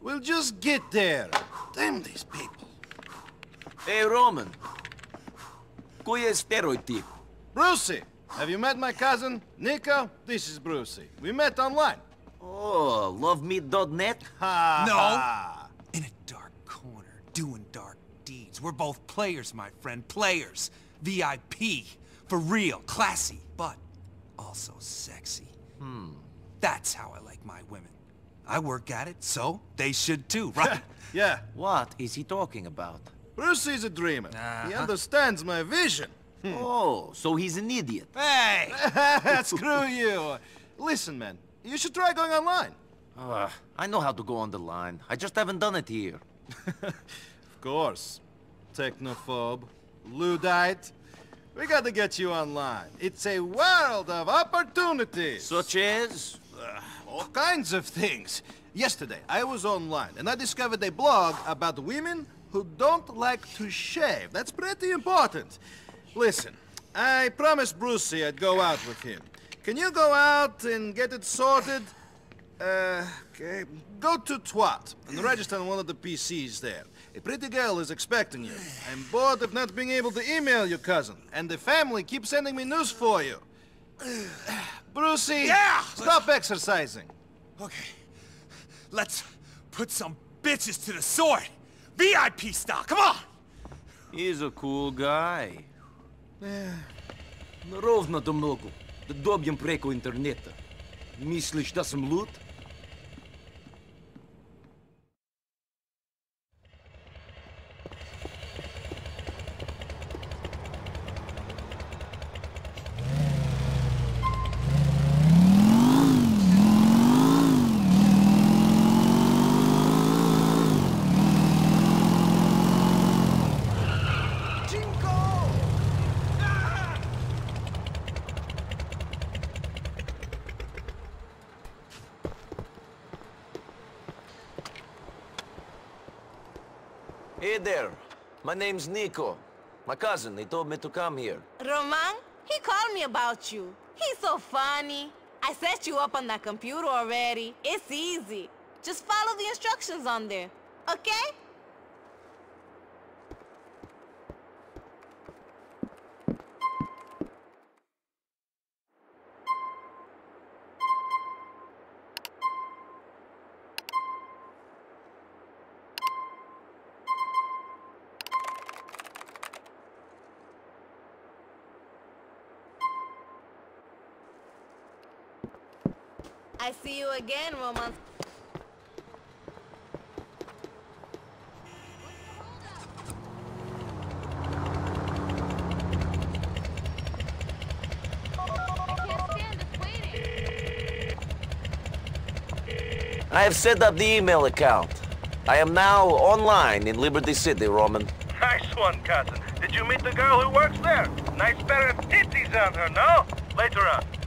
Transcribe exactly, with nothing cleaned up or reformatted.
We'll just get there. Damn these people. Hey, Roman. Cui e steroid tip? Brucey, have you met my cousin? Nico, this is Brucey. We met online. Oh, lovemeet dot net? Ha No. ha. In a dark corner, doing dark deeds. We're both players, my friend. Players. V I P. For real. Classy. But also sexy. Hmm. That's how I like my women. I work at it, so they should too, right? Yeah, What is he talking about? Brucey's a dreamer. He Uh-huh. understands my vision. Oh, so he's an idiot. Hey! Screw you. Listen, man, you should try going online. Uh, I know how to go on the line. I just haven't done it here. Of course. Technophobe, Luddite. We gotta get you online. It's a world of opportunities. Such as? Uh, all kinds of things. Yesterday, I was online, and I discovered a blog about women who don't like to shave. That's pretty important. Listen, I promised Brucey I'd go out with him. Can you go out and get it sorted? Uh, okay. Go to Twat and register on one of the P Cs there. A pretty girl is expecting you. I'm bored of not being able to email your cousin, and the family keeps sending me news for you. Brucey, Yeah! stop exercising. Okay. Let's put some bitches to the sword. V I P style, come on! He's a cool guy. Ровно-то много. Да добьем преко интернета. Мислиш да съм луд? Hey there. My name's Nico. My cousin, he told me to come here. Roman, he called me about you. He's so funny. I set you up on that computer already. It's easy. Just follow the instructions on there, okay? I see you again, Roman. I have set up the email account. I am now online in Liberty City, Roman. Nice one, cousin. Did you meet the girl who works there? Nice pair of titties on her, no? Later on.